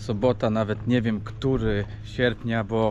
Sobota, nawet nie wiem który sierpnia, bo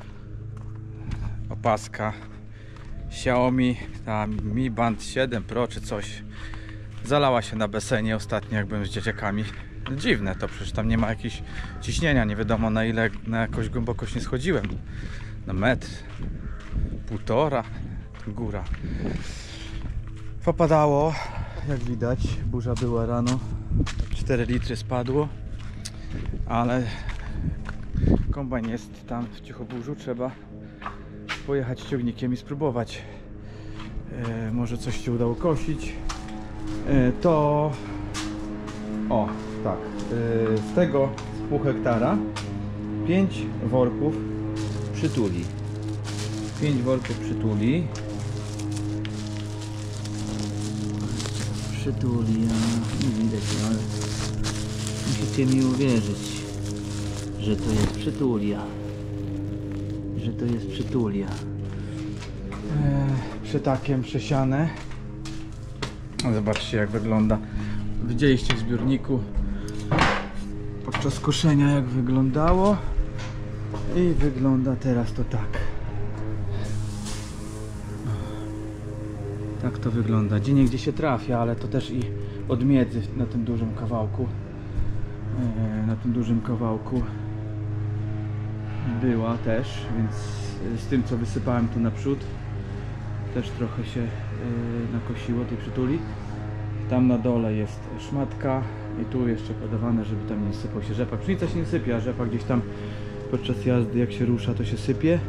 opaska Xiaomi, ta Mi Band 7 Pro czy coś, zalała się na basenie ostatnio, jak byłem z dzieciakami. Dziwne to, przecież tam nie ma jakiegoś ciśnienia, nie wiadomo na ile, na jakąś głębokość nie schodziłem. Na metr, półtora, góra. Popadało, jak widać, burza była rano, 4 litry spadło, ale kombajn jest tam w Cichoburzu, trzeba pojechać ciągnikiem i spróbować. Może coś się udało kosić. To o, tak, z tego pół hektara 5 worków przytuli. 5 worków przytuli. Przytuli, nie widać, ale musicie mi uwierzyć, że to jest przytulia. Że to jest przytulia. Przytakiem przesiane. Zobaczcie, jak wygląda. Widzieliście w zbiorniku podczas koszenia, jak wyglądało, i wygląda teraz to tak. Tak to wygląda. Gdzie się trafia, ale to też i od miedzy na tym dużym kawałku. Na tym dużym kawałku była też, więc z tym, co wysypałem tu naprzód, też trochę się nakosiło tej przytuli. Tam na dole jest szmatka i tu jeszcze podawane, żeby tam nie sypał się rzepak. Pszenica się nie sypie, a rzepak gdzieś tam podczas jazdy, jak się rusza, to się sypie.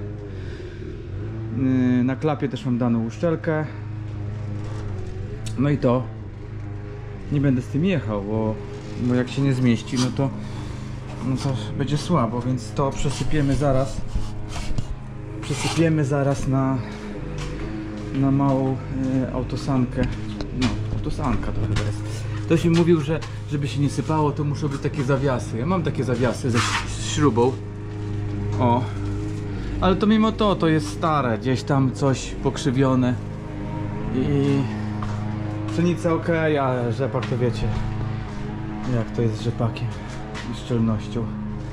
Na klapie też mam daną uszczelkę. No i to nie będę z tym jechał, bo jak się nie zmieści, no to będzie słabo, więc to przesypiemy zaraz. Przesypiemy zaraz na małą autosankę. No, autosanka to chyba jest. Ktoś mi mówił, że żeby się nie sypało, to muszą być takie zawiasy. Ja mam takie zawiasy z śrubą. O. Ale to mimo to jest stare. Gdzieś tam coś pokrzywione. I pszenica ok, ale rzepak to wiecie, jak to jest z rzepakiem i szczelnością.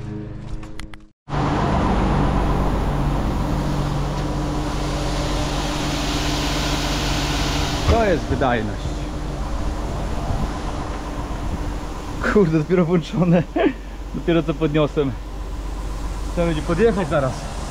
To jest wydajność. Kurde, dopiero włączone. Dopiero co podniosłem. Trzeba będzie podjechać zaraz.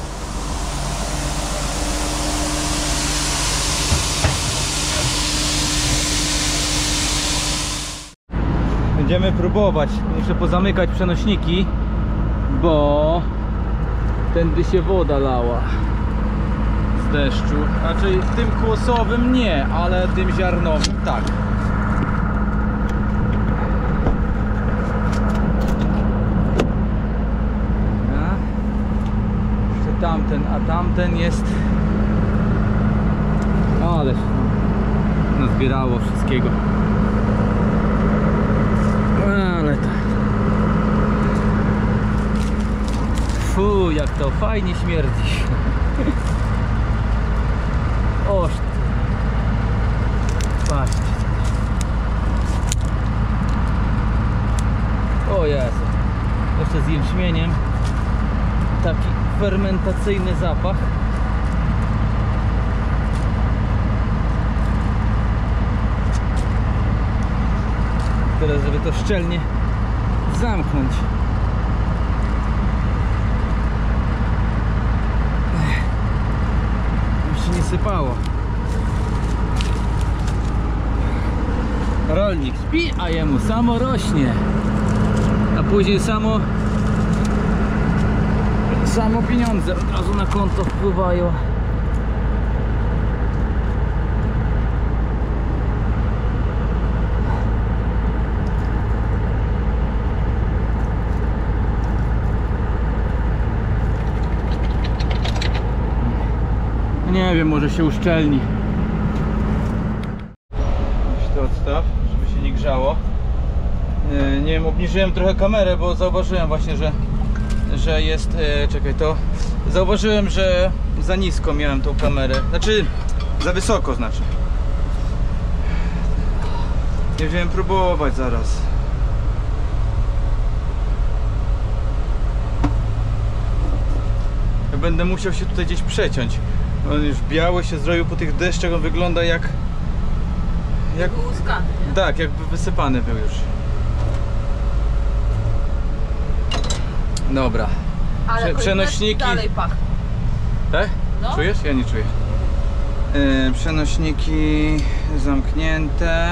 Będziemy próbować. Muszę pozamykać przenośniki, bo tędy się woda lała z deszczu. Raczej tym kłosowym nie, ale tym ziarnowym tak. Jeszcze tamten, a tamten jest... Ale nazbierało wszystkiego. Ale to... Fu, jak to fajnie śmierdzi. Oż ty. Patrzcie. O Jezu. Jeszcze z jęczmieniem. Taki fermentacyjny zapach. Teraz, żeby to szczelnie zamknąć. Już się nie sypało. Rolnik śpi, a jemu samo rośnie. A później samo pieniądze od razu na konto wpływają. Nie wiem, może się uszczelni. Weź to odstaw, żeby się nie grzało. Nie wiem, obniżyłem trochę kamerę, bo zauważyłem właśnie, że jest... czekaj, to... Zauważyłem, że za nisko miałem tą kamerę. Znaczy, za wysoko znaczy. Nie wziąłem próbować zaraz. Ja będę musiał się tutaj gdzieś przeciąć. On już biały się zrobił po tych deszczach, on wygląda jak... Łuskany, nie? Tak, jakby wysypany był już. Dobra. Ale Przenośniki... dalej pachnie. Tak? No. Czujesz? Ja nie czuję. Przenośniki zamknięte.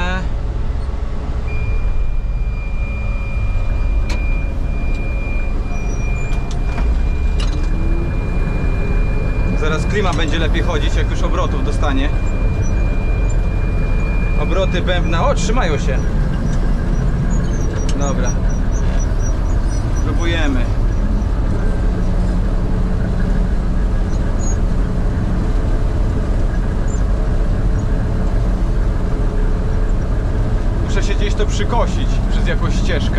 Zaraz klima będzie lepiej chodzić, jak już obrotów dostanie. Obroty bębna. O, trzymają się. Dobra. Próbujemy. Muszę się gdzieś to przykosić przez jakąś ścieżkę.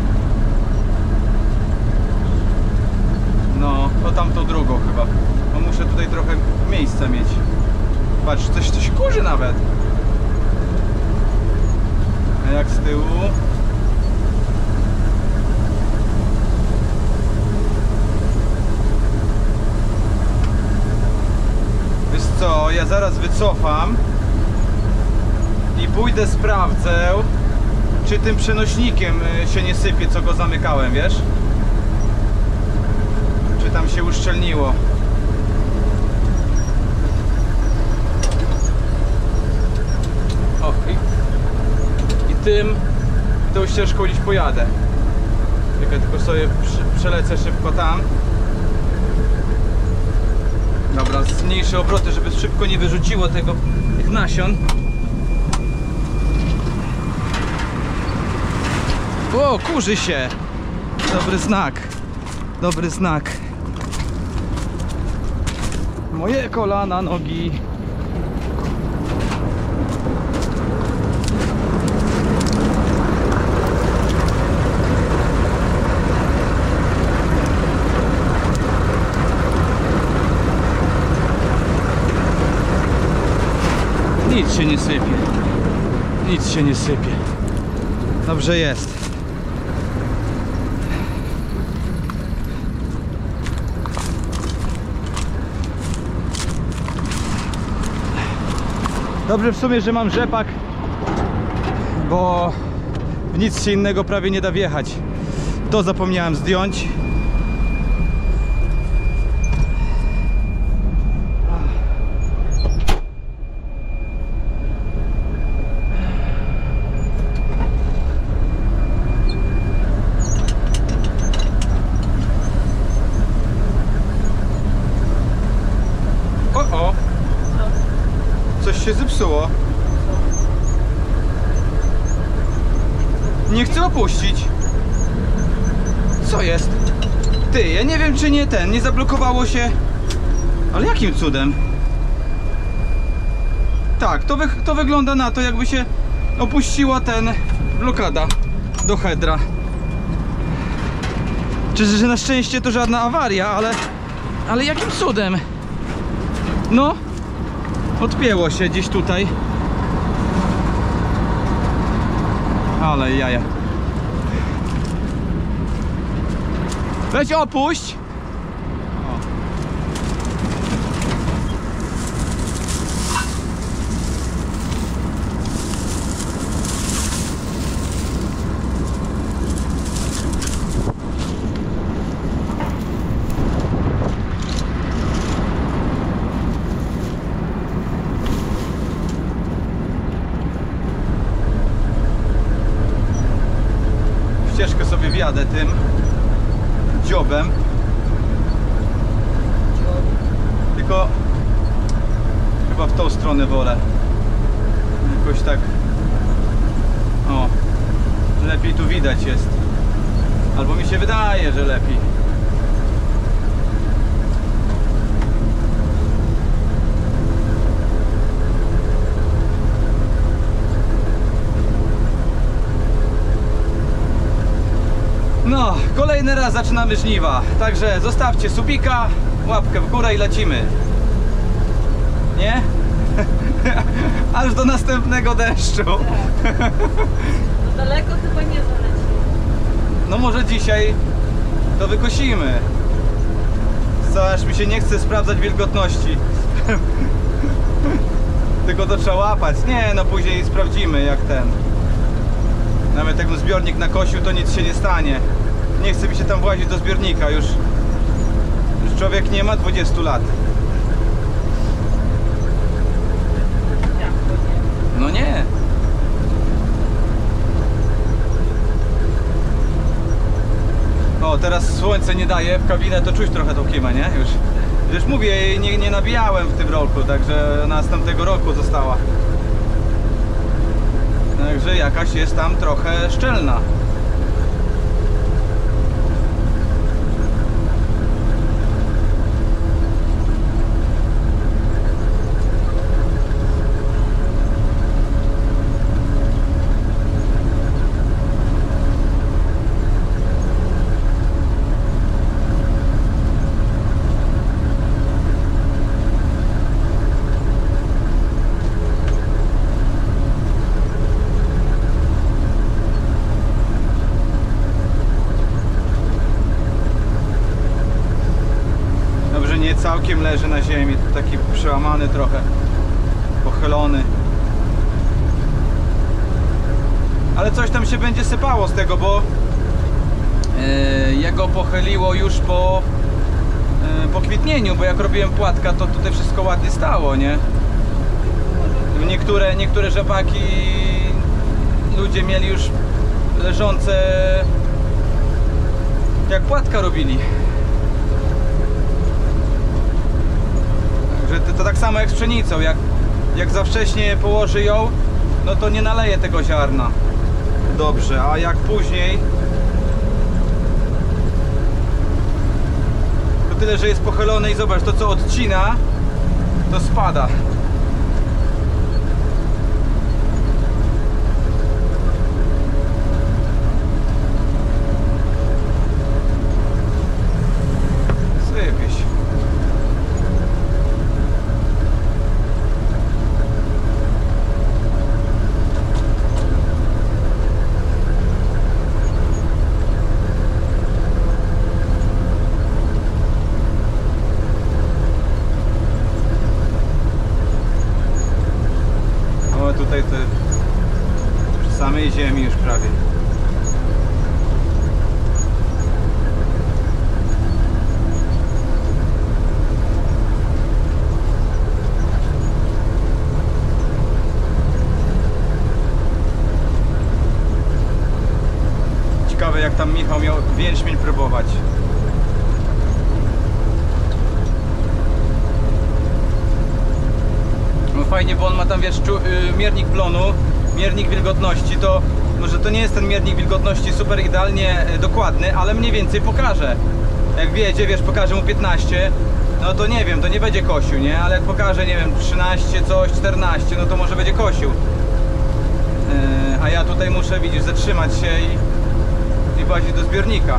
No, to tamtą drugą chyba. Bo muszę tutaj trochę miejsca mieć. Patrz, coś kurzy nawet. A jak z tyłu? Wiesz co, ja zaraz wycofam i pójdę sprawdzę, czy tym przenośnikiem się nie sypie, co go zamykałem, wiesz? Czy tam się uszczelniło. O, i tą ścieżką gdzieś pojadę. Czekaj, tylko sobie przelecę szybko tam. Dobra, zmniejszę obroty, żeby szybko nie wyrzuciło tych nasion. O, kurzy się! Dobry znak. Dobry znak. Moje kolana, nogi. Nic się nie sypie. Nic się nie sypie. Dobrze jest. Dobrze w sumie, że mam rzepak, bo w nic się innego prawie nie da wjechać. To zapomniałem zdjąć. O! Coś się zepsuło. Nie chcę opuścić. Co jest? Ty, ja nie wiem, czy nie zablokowało się. Ale jakim cudem? Tak, to wygląda na to, jakby się opuściła blokada do headra. Czyż, że na szczęście to żadna awaria, ale jakim cudem? No, odpięło się gdzieś tutaj. Ale jaja. Weź opuść. O. Ścieżkę sobie wjadę tym dziobem. Tylko chyba w tą stronę wolę. Jakoś tak. O, lepiej tu widać jest. Albo mi się wydaje, że lepiej. No, kolejny raz zaczynamy żniwa. Także zostawcie subika, łapkę w górę i lecimy. Nie? Aż do następnego deszczu. To daleko chyba nie zaleci. No może dzisiaj to wykosimy z co, aż mi się nie chce sprawdzać wilgotności. Tylko to trzeba łapać. Nie, no później sprawdzimy jak ten. Nawet jak zbiornik nakosił, to nic się nie stanie. Nie chce mi się tam włazić do zbiornika. Już człowiek nie ma 20 lat. No nie. O, teraz słońce nie daje w kabinę, to czuć trochę tą kimę, nie? Już mówię, nie nabijałem w tym roku, także następnego roku została. Także jakaś jest tam trochę szczelna. Całkiem leży na ziemi, taki przełamany trochę, pochylony. Ale coś tam się będzie sypało z tego, bo jego pochyliło już po kwitnieniu, bo jak robiłem płatka, to tutaj wszystko ładnie stało, nie? Niektóre rzepaki ludzie mieli już leżące jak płatka robili. To tak samo jak z pszenicą, jak za wcześnie położy ją, no to nie naleje tego ziarna dobrze, a jak później, to tyle, że jest pochylone i zobacz, to co odcina, to spada. Sypie się. Tutaj to przy samej ziemi już prawie. Ciekawe jak tam Michał miał jęczmień próbować. Fajnie, bo on ma tam, wiesz, miernik plonu, miernik wilgotności, to może to nie jest ten miernik wilgotności super idealnie dokładny, ale mniej więcej pokaże. Jak wiedzie, wiesz, pokaże mu 15, no to nie wiem, to nie będzie kosił, nie? Ale jak pokaże, nie wiem, 13 coś, 14, no to może będzie kosił. A ja tutaj muszę, widzisz, zatrzymać się i włazić do zbiornika.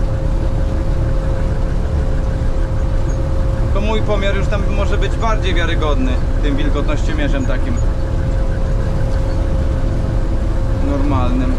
To mój pomiar już tam może być bardziej wiarygodny tym wilgotnościomierzem takim normalnym.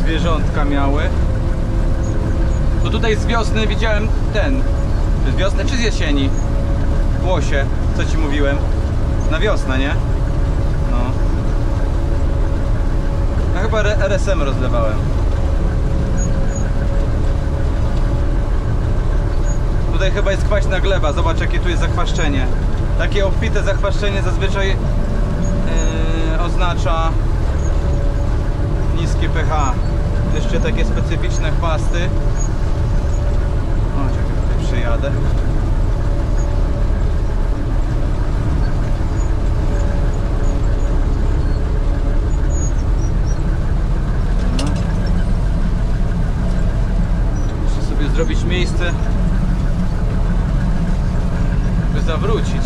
zwierzątka miały. To tutaj z wiosny widziałem ten. Z wiosny czy z jesieni? Łosie, co ci mówiłem? Na wiosnę, nie? No. Ja chyba RSM rozlewałem. Tutaj chyba jest kwaśna gleba. Zobacz, jakie tu jest zakwaszczenie. Takie obfite zakwaszczenie zazwyczaj oznacza niskie pH. Jeszcze takie specyficzne chwasty. O, czekaj, tutaj przyjadę. Muszę sobie zrobić miejsce, by zawrócić.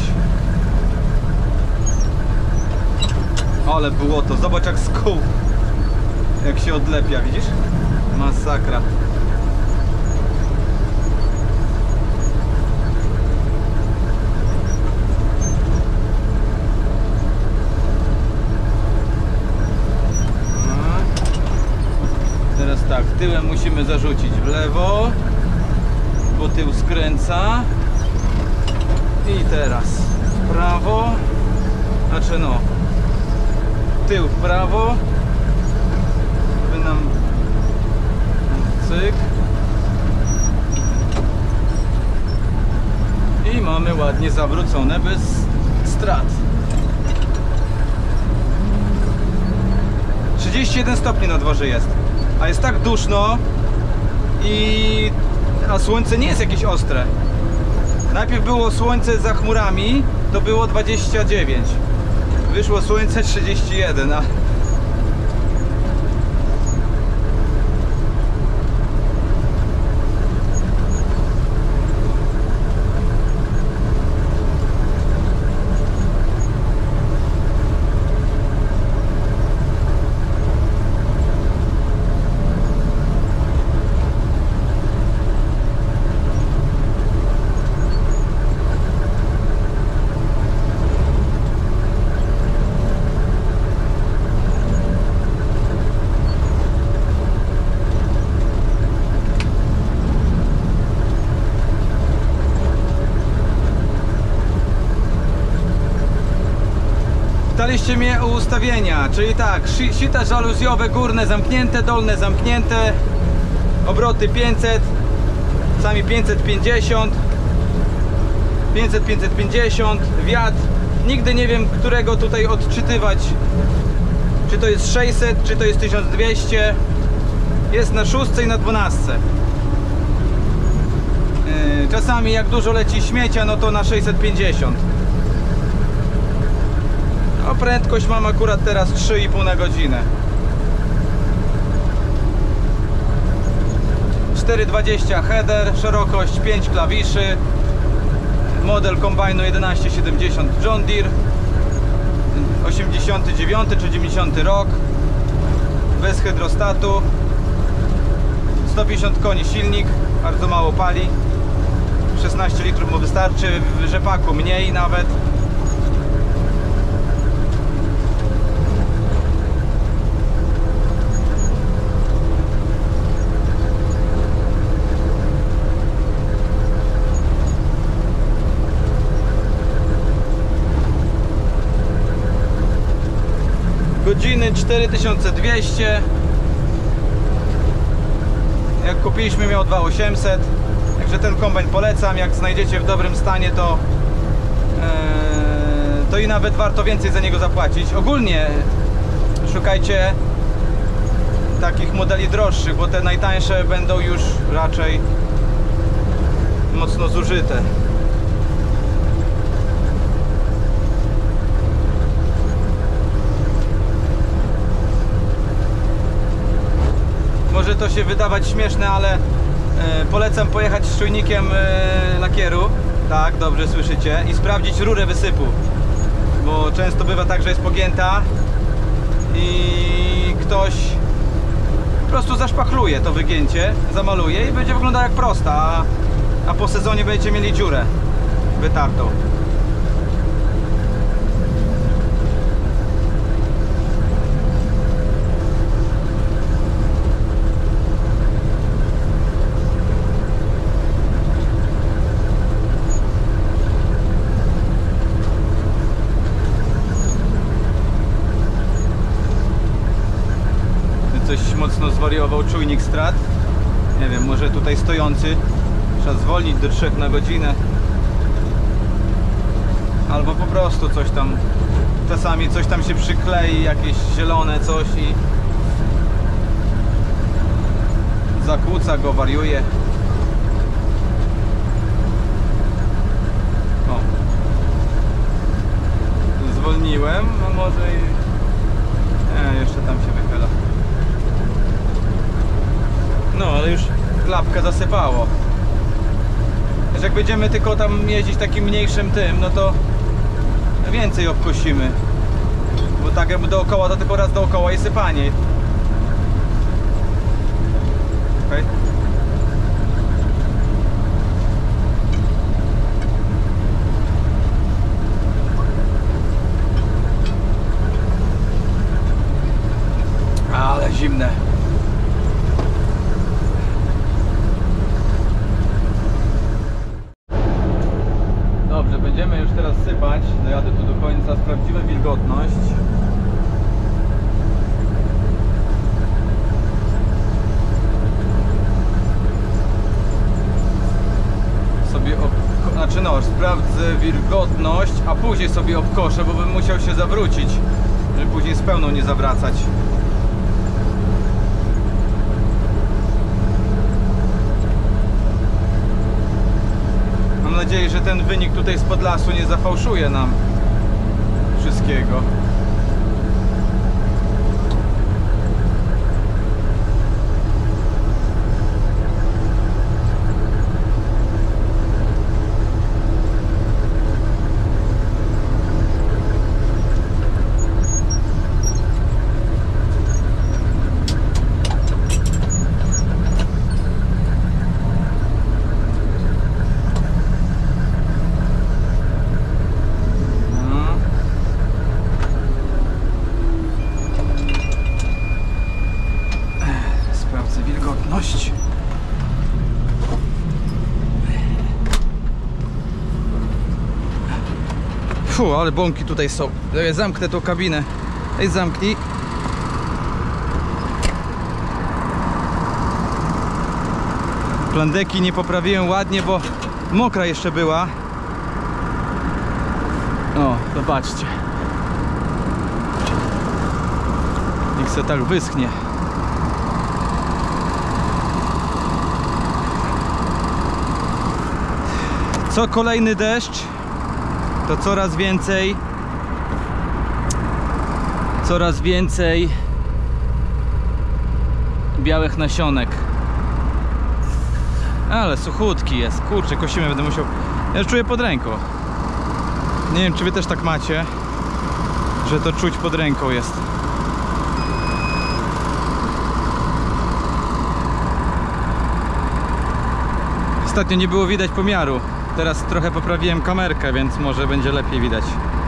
Ale było to. Zobacz, jak z kół, jak się odlepia, widzisz? Masakra. Teraz tak, tyłem musimy zarzucić w lewo, bo tył skręca. I teraz w prawo, znaczy no, tył w prawo, by nam cyk i mamy ładnie zawrócone bez strat. 31 stopni na dworze jest, a jest tak duszno a słońce nie jest jakieś ostre. Najpierw było słońce za chmurami, to było 29. Wyszło słońce 31, a pytaliście mnie o ustawienia, czyli tak, sita żaluzjowe górne zamknięte, dolne zamknięte, obroty 500, sami 550, 500-550, wiatr, nigdy nie wiem, którego tutaj odczytywać, czy to jest 600, czy to jest 1200, jest na 6 i na 12. Czasami jak dużo leci śmiecia, no to na 650. A prędkość mam akurat teraz 3,5 na godzinę. 4,20 header, szerokość 5 klawiszy, model kombajnu 1170 John Deere, 89 czy 90 rok, bez hydrostatu, 150 koni silnik, bardzo mało pali, 16 litrów mu wystarczy, w rzepaku mniej nawet. Godziny 4200. Jak kupiliśmy, miał 2800. Także ten kombajn polecam. Jak znajdziecie w dobrym stanie, to i nawet warto więcej za niego zapłacić. Ogólnie szukajcie takich modeli droższych, bo te najtańsze będą już raczej mocno zużyte. Może to się wydawać śmieszne, ale polecam pojechać z czujnikiem lakieru, tak, dobrze słyszycie, i sprawdzić rurę wysypu, bo często bywa tak, że jest pogięta i ktoś po prostu zaszpachluje to wygięcie, zamaluje i będzie wyglądała jak prosta, a po sezonie będziecie mieli dziurę wytartą. mocno zwariował czujnik strat. Nie wiem, może tutaj stojący trzeba zwolnić do 3 na godzinę. Albo po prostu coś tam, czasami coś tam się przyklei, jakieś zielone coś i zakłóca go, wariuje. O. Zwolniłem, a może i... Nie, jeszcze tam się wychyla. No, ale już klapkę zasypało. Wiesz, jak będziemy tylko tam jeździć takim mniejszym tym, no to więcej obkosimy. Bo tak jakby dookoła, to tylko raz dookoła i sypanie. Okay. Ale zimne. Dobrze, będziemy już teraz sypać. Dojadę tu do końca, sprawdzimy wilgotność. Znaczy no, sprawdzę wilgotność, a później sobie obkoszę, bo bym musiał się zawrócić, żeby później z pełną nie zawracać. Mam nadzieję, że ten wynik tutaj spod lasu nie zafałszuje nam wszystkiego. Fu, ale bąki tutaj są. Ja zamknę tą kabinę. Ej, zamknij. Plandeki nie poprawiłem ładnie, bo mokra jeszcze była. O, zobaczcie. Niech se tak wyschnie. Co kolejny deszcz, to coraz więcej białych nasionek. Ale suchutki jest, kurczę, kosimy, będę musiał... Ja już czuję pod ręką. Nie wiem, czy wy też tak macie, że to czuć pod ręką jest. Ostatnio nie było widać pomiaru. Teraz trochę poprawiłem kamerkę, więc może będzie lepiej widać.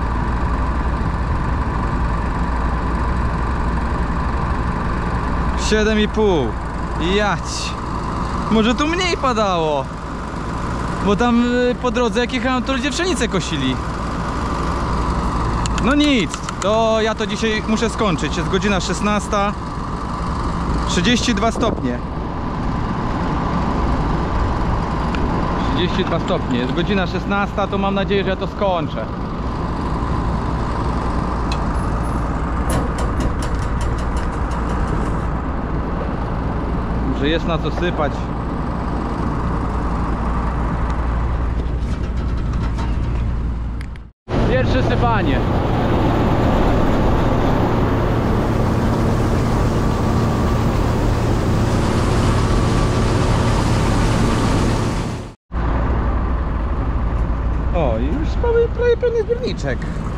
Siedem i pół. Jać. Może tu mniej padało. Bo tam po drodze jak jechałem, to ludzie pszenicę kosili. No nic. To ja to dzisiaj muszę skończyć. Jest godzina 16. 32 stopnie. 32 stopnie, jest godzina 16, to mam nadzieję, że ja to skończę. Że jest na co sypać. Pierwsze sypanie. O, i już mamy prawie pełny zbiorniczek.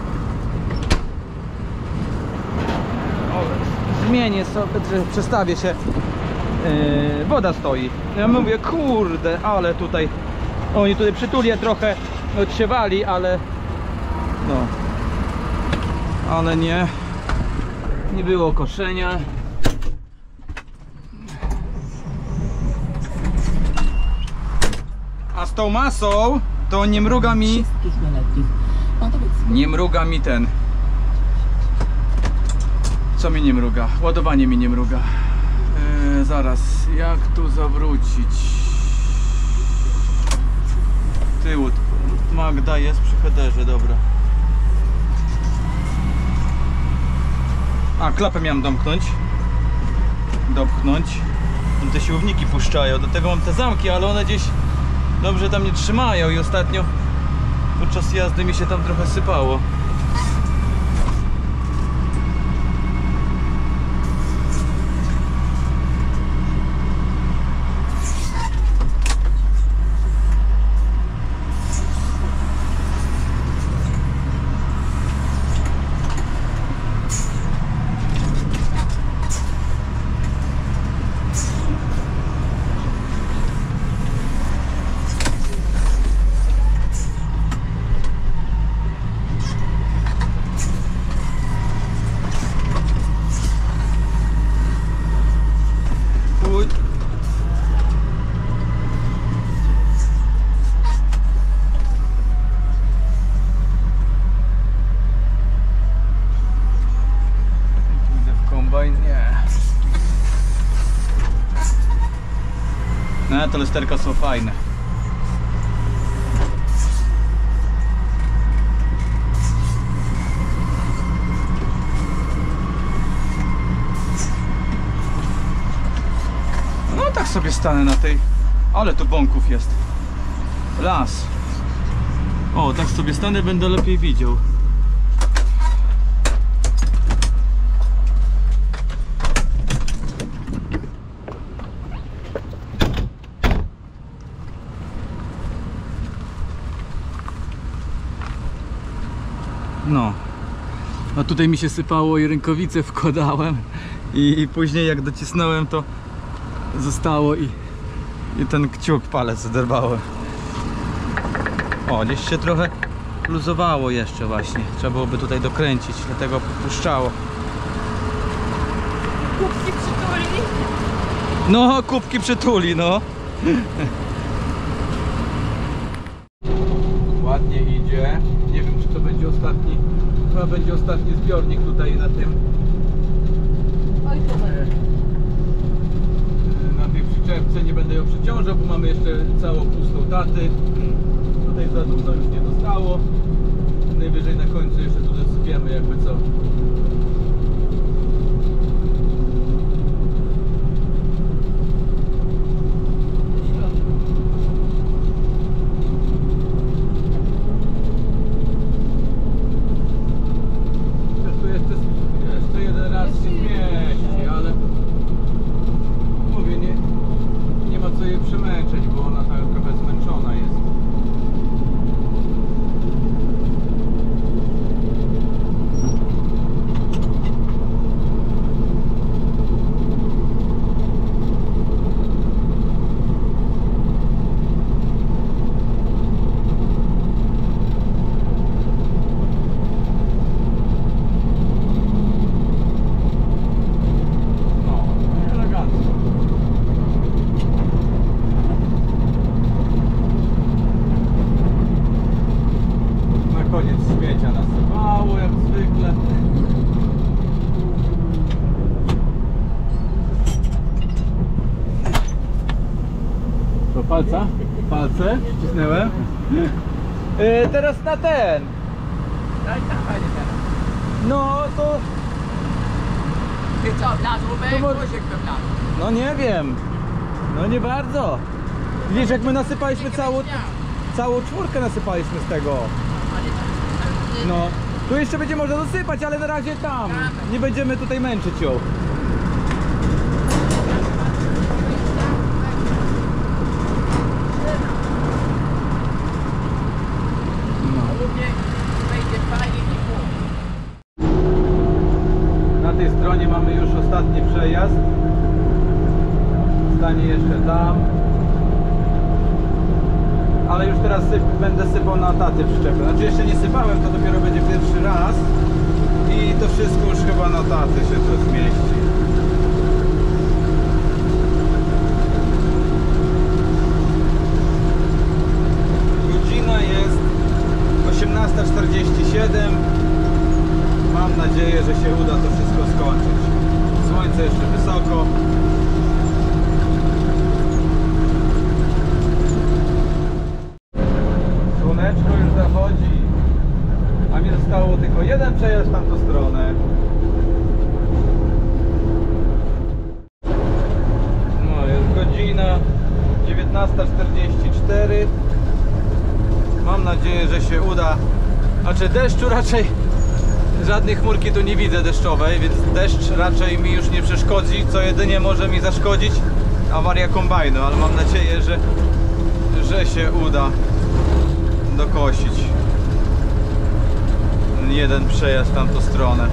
O, zmienię sobie, przestawię się. Woda stoi. Ja mówię, kurde, ale tutaj oni tutaj przytulię trochę odsiewali, ale no, ale nie było koszenia. A z tą masą to nie mruga mi. Nie mruga mi ten. Co mi nie mruga? Ładowanie mi nie mruga. zaraz, jak tu zawrócić. Tyłu. Magda jest przy headerze, dobra. A, klapę miałem dopchnąć. Te siłowniki puszczają, do tego mam te zamki, ale one gdzieś dobrze tam nie trzymają i ostatnio podczas jazdy mi się tam trochę sypało. No, te lusterka są fajne. No tak sobie stanę na tej... Ale tu bąków jest. Las. O, tak sobie stanę, będę lepiej widział. No, a tutaj mi się sypało i rękawice wkładałem i później jak docisnąłem, to zostało i ten kciuk, palec oderwałem. O, gdzieś się trochę luzowało jeszcze właśnie, trzeba byłoby tutaj dokręcić, dlatego puszczało. Kubki przytuli. No, kubki przytuli, no. Ładnie idzie. Nie wiem, czy to będzie ostatni. Chyba będzie ostatni zbiornik tutaj na tym. Oj, to Na tej przyczepce. Nie będę ją przeciążał, bo mamy jeszcze całą pustą taty. Tutaj za dużo już nie zostało. Najwyżej na końcu jeszcze tu dosypiemy jakby co. Jeszcze jeden raz się zmieści, ale mówię, nie ma co jej przemęczyć, bo ona tak trochę zmęczona jest. Koniec śmiecia nasypało jak zwykle. To palca? Palce? Wcisnęłem. Teraz na ten. Daj tam, panie teraz. No to... Ty co, wlazłby? To może- Guzik by wlazł. No nie wiem. No nie bardzo. Wiesz, jak my nasypaliśmy całą czwórkę nasypaliśmy z tego. No, tu jeszcze będzie można dosypać, ale na razie tam. Nie będziemy tutaj męczyć ją. Na tej stronie mamy już ostatni przejazd. Stanie jeszcze tam. Ale już teraz będę sypał na taty przyczepę. Znaczy jeszcze nie sypałem, to dopiero będzie pierwszy raz. I to wszystko już chyba na taty się tu zmieści. Godzina jest 18:47. Mam nadzieję, że się uda to wszystko skończyć. Słońce jeszcze wysoko. chodzi. A mi zostało tylko jeden przejazd w tamtą stronę. No, jest godzina 19:44. Mam nadzieję, że się uda. Znaczy deszczu raczej, żadnej chmurki tu nie widzę deszczowej, więc deszcz raczej mi już nie przeszkodzi. Co jedynie może mi zaszkodzić, awaria kombajnu, ale mam nadzieję, że się uda dokosić jeden przejazd w tamtą stronę.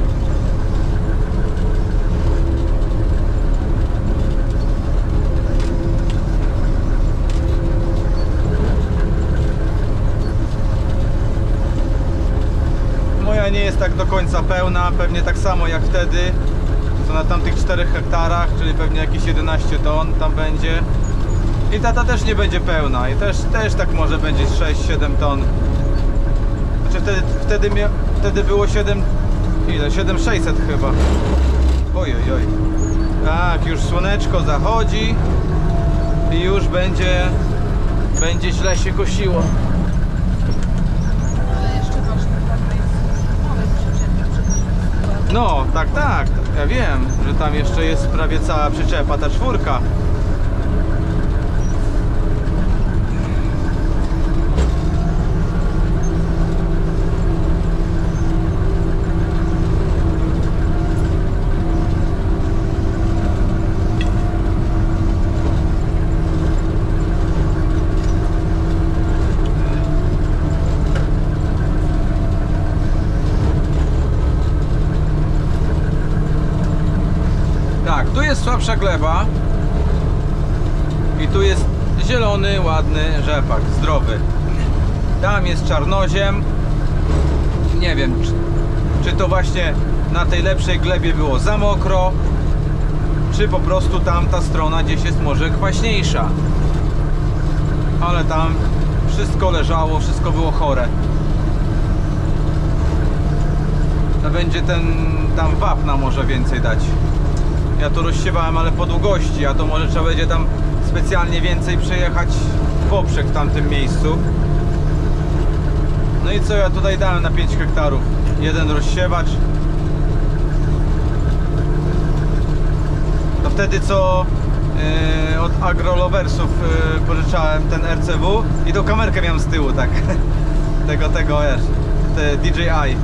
Moja nie jest tak do końca pełna, pewnie tak samo jak wtedy, co na tamtych 4 hektarach, czyli pewnie jakieś 11 ton tam będzie. I ta też nie będzie pełna i też tak może będzie 6-7 ton. Znaczy wtedy było 7600 chyba. Oj. Tak, już słoneczko zachodzi i już będzie źle się kosiło. Ale jeszcze ważne, tam jest małe przyczepy. No, tak, ja wiem, że tam jeszcze jest prawie cała przyczepa, ta 4. Tak, tu jest słabsza gleba i tu jest zielony, ładny rzepak, zdrowy. Tam jest czarnoziem. Nie wiem, czy to właśnie na tej lepszej glebie było za mokro, czy po prostu tamta strona gdzieś jest może kwaśniejsza. Ale tam wszystko leżało, wszystko było chore. To będzie tam wapna może więcej dać. Ja to rozsiewałem, ale po długości, a to może trzeba będzie tam specjalnie więcej przejechać w poprzek w tamtym miejscu. No i co ja tutaj dałem na 5 hektarów? Jeden rozsiewacz. To wtedy co od agrolowersów pożyczałem ten RCW i tą kamerkę miałem z tyłu, tak. tego wiesz, te DJI.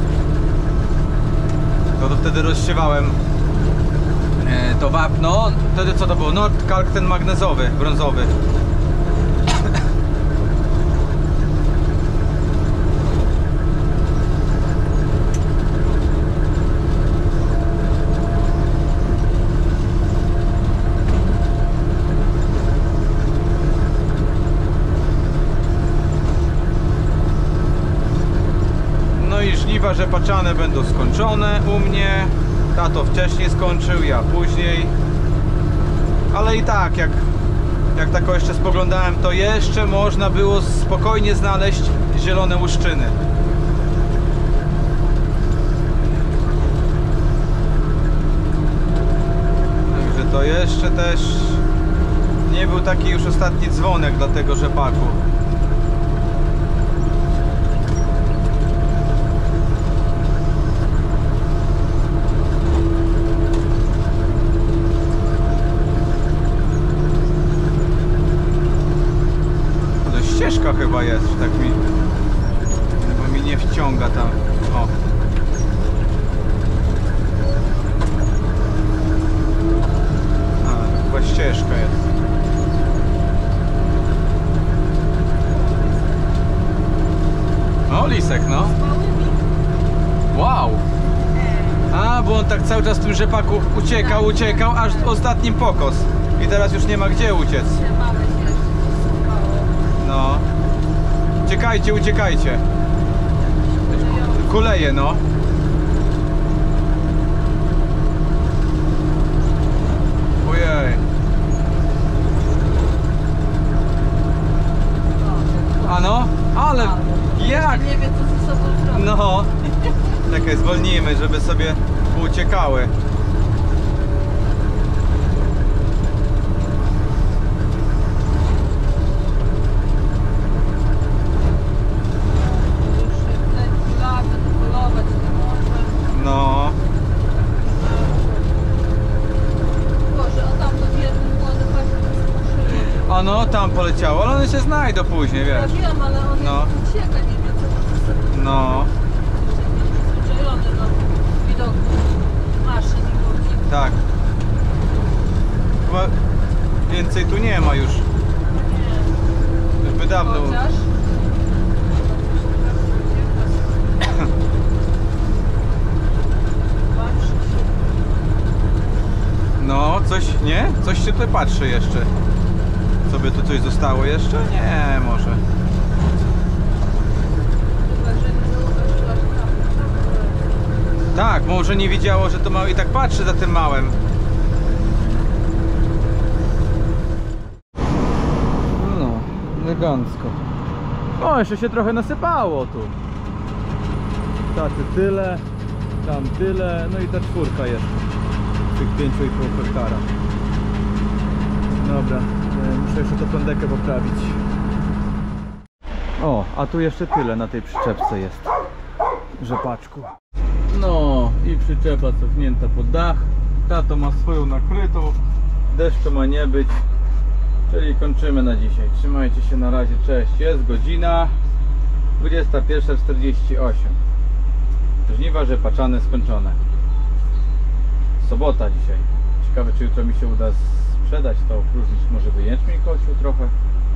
To wtedy rozsiewałem to wapno. Wtedy co to było? No, kalk ten magnezowy, brązowy. No i żniwa rzepaczane będą skończone u mnie. Tato wcześniej skończył, ja później. Ale i tak, jak tak jeszcze spoglądałem, to jeszcze można było spokojnie znaleźć zielone łuszczyny. Także to jeszcze też nie był taki już ostatni dzwonek dla tego rzepaku. Ścieżka chyba jest, tak chyba mi nie wciąga tam. O. A, chyba ścieżka jest. O, lisek, no. Wow. A, bo on tak cały czas w tym rzepaku uciekał, aż ostatnim pokos. I teraz już nie ma gdzie uciec. No. Uciekajcie. Kuleje, no. Ojej. A no, ale jak? Nie wie co ze sobą zrobić. No. Czekaj, zwolnijmy, żeby sobie uciekały. poleciało, ale one się znajdą później, Ja wiesz. wiem, ale on No. ucieka, nie wiem co to sobie No, przyzwyczajony do widoku maszyn i ludzi. tak. Chyba więcej tu nie ma już. Już by dawno. Chociaż... Patrzy się. No, coś, nie? Coś się tutaj patrzy jeszcze. Co by tu coś zostało jeszcze? Nie, może. Chyba, że nie zauważyłaś tam. Tak, może nie widziało, że to mały i tak patrzy za tym małym. No, elegancko. O, jeszcze się trochę nasypało tu. Tacy tyle, tam tyle, no i ta czwórka jeszcze. Tych 5,5 hektara. Dobra, muszę jeszcze tą plandekę poprawić. O, a tu jeszcze tyle na tej przyczepce jest. Rzepaczku. No i przyczepa cofnięta pod dach. Tato ma swoją nakrytą. Deszczu ma nie być. Czyli kończymy na dzisiaj. Trzymajcie się na razie, cześć. Jest godzina 21:48. Żniwa rzepaczane skończone. Sobota dzisiaj. Ciekawe, czy jutro mi się uda sprzedać to, opróżnić może by jęczmień kosił trochę.